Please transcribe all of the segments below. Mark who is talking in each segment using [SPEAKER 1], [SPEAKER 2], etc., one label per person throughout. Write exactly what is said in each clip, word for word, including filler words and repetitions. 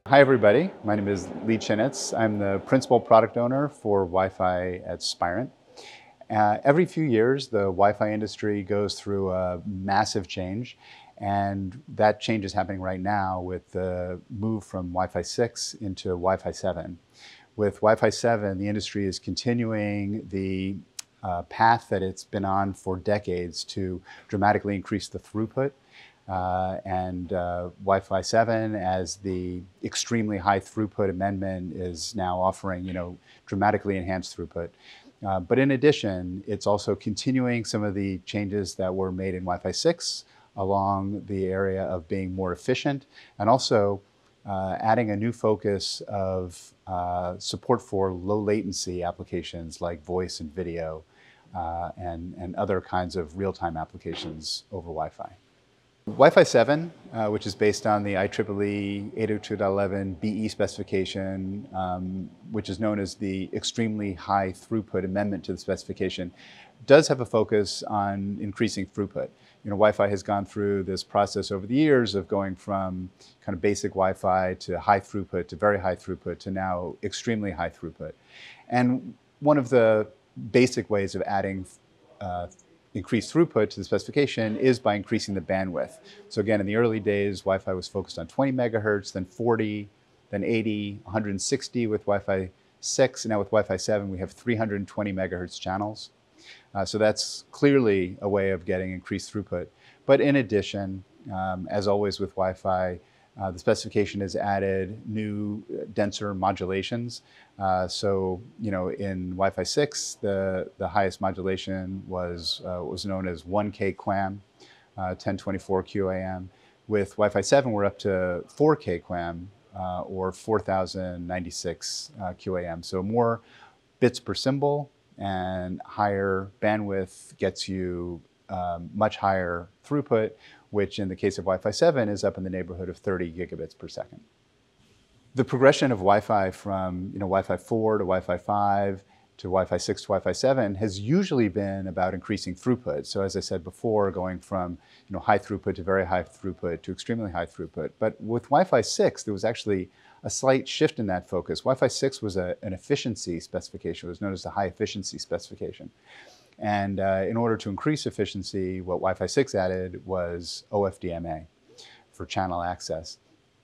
[SPEAKER 1] Hi everybody, my name is Leigh Chinitz. I'm the principal product owner for Wi-Fi at Spirent. Uh, every few years, the Wi-Fi industry goes through a massive change, and that change is happening right now with the move from Wi-Fi six into Wi-Fi seven. With Wi-Fi seven, the industry is continuing the uh, path that it's been on for decades to dramatically increase the throughput. Uh, and uh, Wi-Fi seven, as the extremely high throughput amendment, is now offering, you know, dramatically enhanced throughput. Uh, but in addition, it's also continuing some of the changes that were made in Wi-Fi six along the area of being more efficient, and also uh, adding a new focus of uh, support for low latency applications like voice and video uh, and, and other kinds of real-time applications over Wi-Fi. Wi-Fi seven, uh, which is based on the I triple E eight oh two dot eleven B E specification, um, which is known as the extremely high throughput amendment to the specification, does have a focus on increasing throughput. You know, Wi-Fi has gone through this process over the years of going from kind of basic Wi-Fi to high throughput to very high throughput to now extremely high throughput. And one of the basic ways of adding uh, increased throughput to the specification is by increasing the bandwidth. So again, in the early days, Wi-Fi was focused on twenty megahertz, then forty, then eighty, one hundred sixty with Wi-Fi six, and now with Wi-Fi seven, we have three hundred twenty megahertz channels. Uh, so that's clearly a way of getting increased throughput. But in addition, um, as always with Wi-Fi, Uh, the specification has added new, uh, denser modulations. Uh, so, you know, in Wi-Fi six, the, the highest modulation was, uh, was known as one K QAM, uh, ten twenty-four Q A M. With Wi-Fi seven, we're up to four K QAM, uh, or four thousand ninety-six uh, Q A M. So more bits per symbol and higher bandwidth gets you um, much higher throughput, which in the case of Wi-Fi seven is up in the neighborhood of thirty gigabits per second. The progression of Wi-Fi from, you know, Wi-Fi four to Wi-Fi five to Wi-Fi six to Wi-Fi seven has usually been about increasing throughput. So as I said before, going from, you know, high throughput to very high throughput to extremely high throughput. But with Wi-Fi six, there was actually a slight shift in that focus. Wi-Fi six was a, an efficiency specification. It was known as the high efficiency specification. And uh, in order to increase efficiency, what Wi-Fi six added was O F D M A for channel access.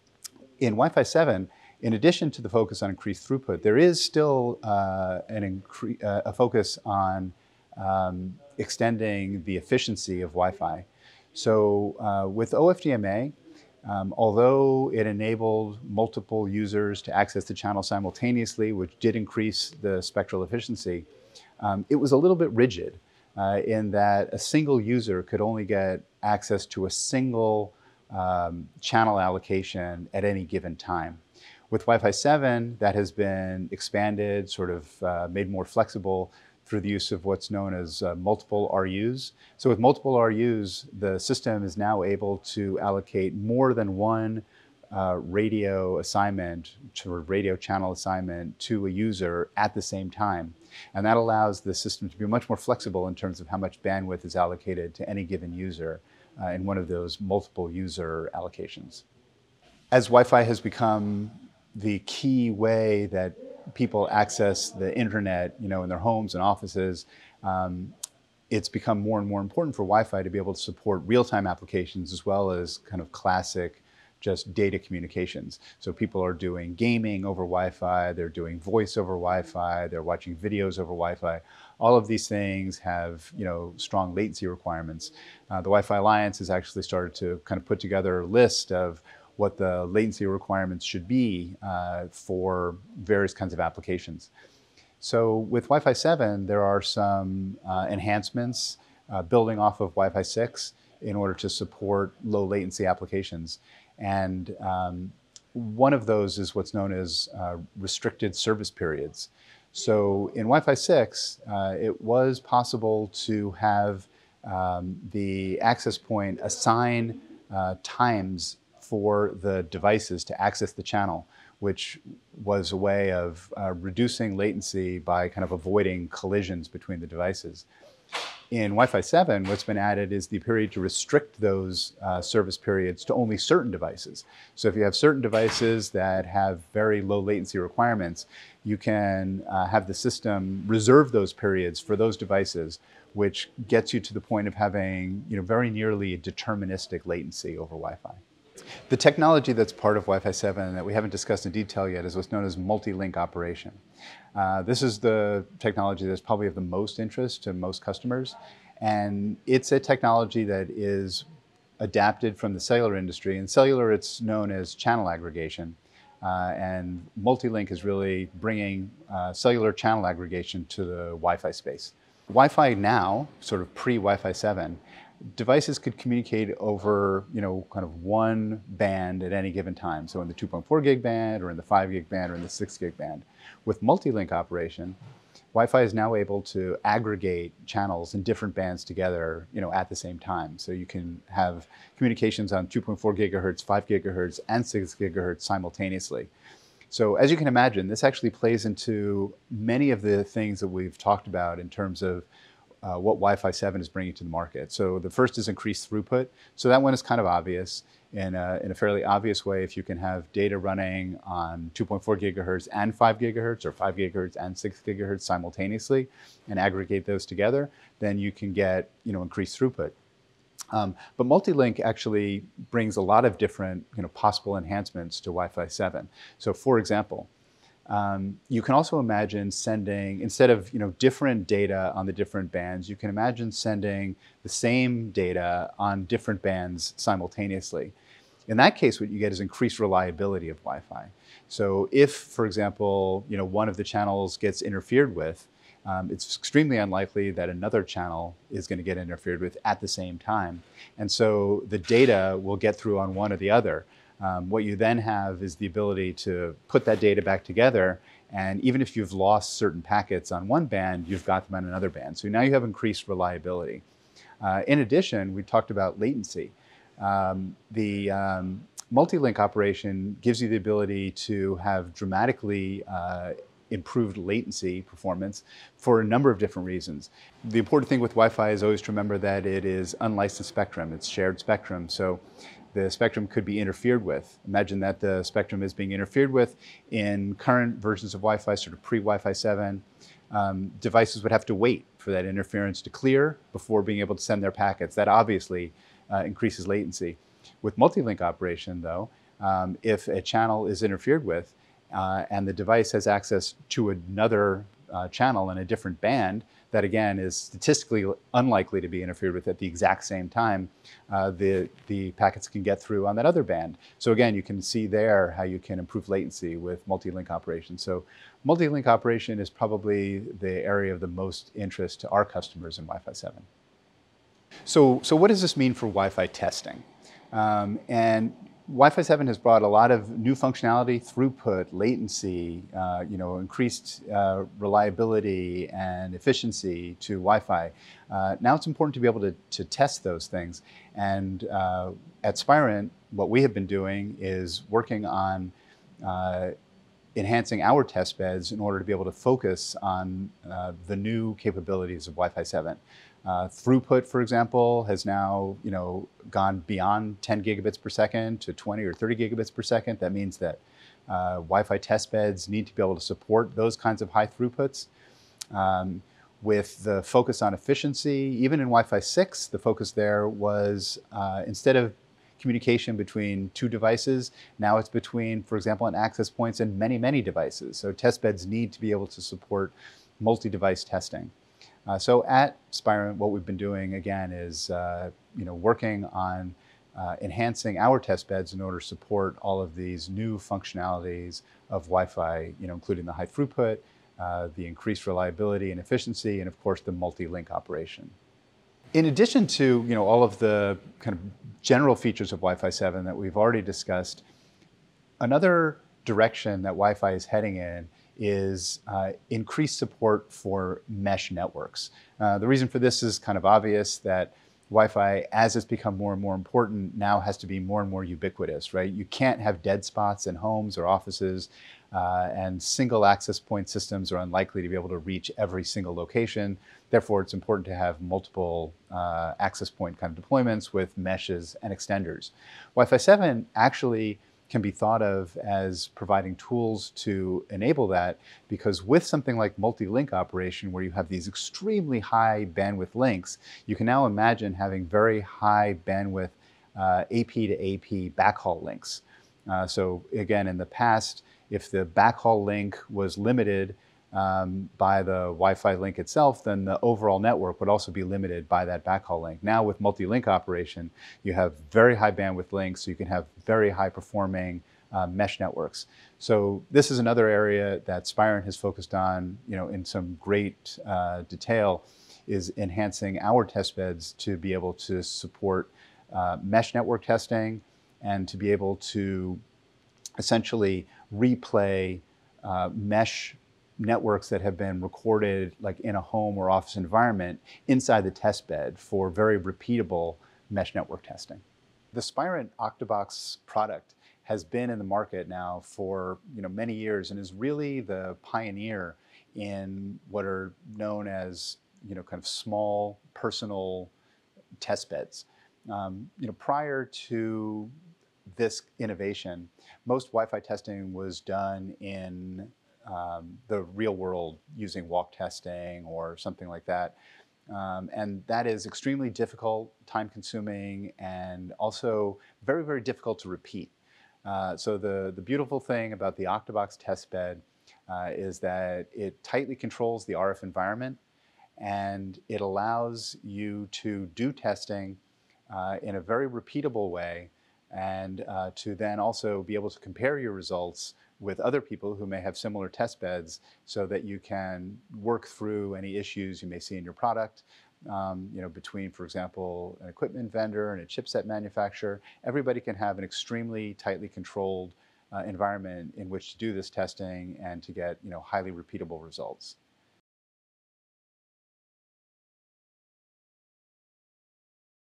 [SPEAKER 1] In Wi-Fi seven, in addition to the focus on increased throughput, there is still uh, an incre uh, a focus on um, extending the efficiency of Wi-Fi. So uh, with O F D M A, um, although it enabled multiple users to access the channel simultaneously, which did increase the spectral efficiency, Um, it was a little bit rigid uh, in that a single user could only get access to a single um, channel allocation at any given time. With Wi-Fi seven, that has been expanded, sort of uh, made more flexible through the use of what's known as uh, multiple R Us. So with multiple R Us, the system is now able to allocate more than one Uh, radio assignment, or radio channel assignment to a user at the same time. And that allows the system to be much more flexible in terms of how much bandwidth is allocated to any given user uh, in one of those multiple user allocations. As Wi-Fi has become the key way that people access the internet, you know, in their homes and offices, um, it's become more and more important for Wi-Fi to be able to support real-time applications as well as kind of classic just data communications. So people are doing gaming over Wi-Fi, they're doing voice over Wi-Fi, they're watching videos over Wi-Fi. All of these things have, you know, strong latency requirements. Uh, the Wi-Fi Alliance has actually started to kind of put together a list of what the latency requirements should be uh, for various kinds of applications. So with Wi-Fi seven, there are some uh, enhancements uh, building off of Wi-Fi six in order to support low latency applications. And um, one of those is what's known as uh, restricted service periods. So in Wi-Fi six, uh, it was possible to have um, the access point assign uh, times for the devices to access the channel, which was a way of uh, reducing latency by kind of avoiding collisions between the devices. In Wi-Fi seven, what's been added is the ability to restrict those uh, service periods to only certain devices. So if you have certain devices that have very low latency requirements, you can uh, have the system reserve those periods for those devices, which gets you to the point of having, you know, very nearly a deterministic latency over Wi-Fi. The technology that's part of Wi-Fi seven that we haven't discussed in detail yet is what's known as multi-link operation. Uh, this is the technology that's probably of the most interest to most customers, and it's a technology that is adapted from the cellular industry. In cellular, it's known as channel aggregation, uh, and multi-link is really bringing uh, cellular channel aggregation to the Wi-Fi space. Wi-Fi now, sort of pre-Wi-Fi seven, devices could communicate over, you know, kind of one band at any given time. So in the two point four gig band, or in the five gig band, or in the six gig band. With multi-link operation, Wi-Fi is now able to aggregate channels in different bands together, you know, at the same time. So you can have communications on two point four gigahertz, five gigahertz, and six gigahertz simultaneously. So as you can imagine, this actually plays into many of the things that we've talked about in terms of Uh, what Wi-Fi seven is bringing to the market. So the first is increased throughput. So that one is kind of obvious in a, in a fairly obvious way. If you can have data running on two point four gigahertz and five gigahertz, or five gigahertz and six gigahertz simultaneously, and aggregate those together, then you can get, you know, increased throughput. Um, but multi-link actually brings a lot of different, you know, possible enhancements to Wi-Fi seven. So for example, Um, you can also imagine sending, instead of, you know, different data on the different bands, you can imagine sending the same data on different bands simultaneously. In that case, what you get is increased reliability of Wi-Fi. So if, for example, you know, one of the channels gets interfered with, um, it's extremely unlikely that another channel is going to get interfered with at the same time. And so the data will get through on one or the other. Um, what you then have is the ability to put that data back together, and even if you've lost certain packets on one band, you've got them on another band. So now you have increased reliability. Uh, in addition, we talked about latency. Um, the um, multi-link operation gives you the ability to have dramatically uh, improved latency performance for a number of different reasons. The important thing with Wi-Fi is always to remember that it is unlicensed spectrum. It's shared spectrum. So the spectrum could be interfered with. Imagine that the spectrum is being interfered with in current versions of Wi-Fi, sort of pre-Wi-Fi seven. Um, devices would have to wait for that interference to clear before being able to send their packets. That obviously uh, increases latency. With multi-link operation, though, um, if a channel is interfered with uh, and the device has access to another uh, channel in a different band, that again is statistically unlikely to be interfered with at the exact same time, uh, the, the packets can get through on that other band. So again, you can see there how you can improve latency with multi-link operation. So multi-link operation is probably the area of the most interest to our customers in Wi-Fi seven. So, so what does this mean for Wi-Fi testing? Um, and Wi-Fi seven has brought a lot of new functionality, throughput, latency, uh, you know, increased uh, reliability and efficiency to Wi-Fi. Uh, now it's important to be able to, to test those things. And uh, at Spirent, what we have been doing is working on uh, enhancing our test beds in order to be able to focus on uh, the new capabilities of Wi-Fi seven. Uh, throughput, for example, has now, you know, gone beyond ten gigabits per second to twenty or thirty gigabits per second. That means that uh, Wi-Fi test beds need to be able to support those kinds of high throughputs. Um, with the focus on efficiency, even in Wi-Fi six, the focus there was uh, instead of communication between two devices, now it's between, for example, an access points and many, many devices. So test beds need to be able to support multi-device testing. Uh, so at Spirent, what we've been doing again is uh, you know, working on uh, enhancing our test beds in order to support all of these new functionalities of Wi-Fi, you know, including the high throughput, uh, the increased reliability and efficiency, and of course the multi-link operation. In addition to, you know, all of the kind of general features of Wi-Fi seven that we've already discussed, another direction that Wi-Fi is heading in is uh, increased support for mesh networks. Uh, the reason for this is kind of obvious, that Wi-Fi, as it's become more and more important, now has to be more and more ubiquitous, right? You can't have dead spots in homes or offices. uh, and single access point systems are unlikely to be able to reach every single location. Therefore, it's important to have multiple uh, access point kind of deployments with meshes and extenders. Wi-Fi seven actually can be thought of as providing tools to enable that, because with something like multi-link operation, where you have these extremely high bandwidth links, you can now imagine having very high bandwidth uh, A P to A P backhaul links. Uh, so again, in the past, if the backhaul link was limited um, by the Wi-Fi link itself, then the overall network would also be limited by that backhaul link. Now with multi-link operation, you have very high bandwidth links, so you can have very high performing uh, mesh networks. So this is another area that Spirent has focused on, you know, in some great uh, detail, is enhancing our test beds to be able to support uh, mesh network testing and to be able to essentially replay uh, mesh networks that have been recorded like in a home or office environment inside the test bed for very repeatable mesh network testing. The Spirent Octobox product has been in the market now for you know many years and is really the pioneer in what are known as you know kind of small personal test beds. Um, you know prior to this innovation, most Wi-Fi testing was done in um, the real world using walk testing or something like that. Um, and that is extremely difficult, time consuming, and also very, very difficult to repeat. Uh, so the, the beautiful thing about the Octobox test bed uh, is that it tightly controls the R F environment, and it allows you to do testing uh, in a very repeatable way, and uh, to then also be able to compare your results with other people who may have similar test beds, so that you can work through any issues you may see in your product. Um, you know, between, for example, an equipment vendor and a chipset manufacturer, everybody can have an extremely tightly controlled uh, environment in which to do this testing and to get you know highly repeatable results.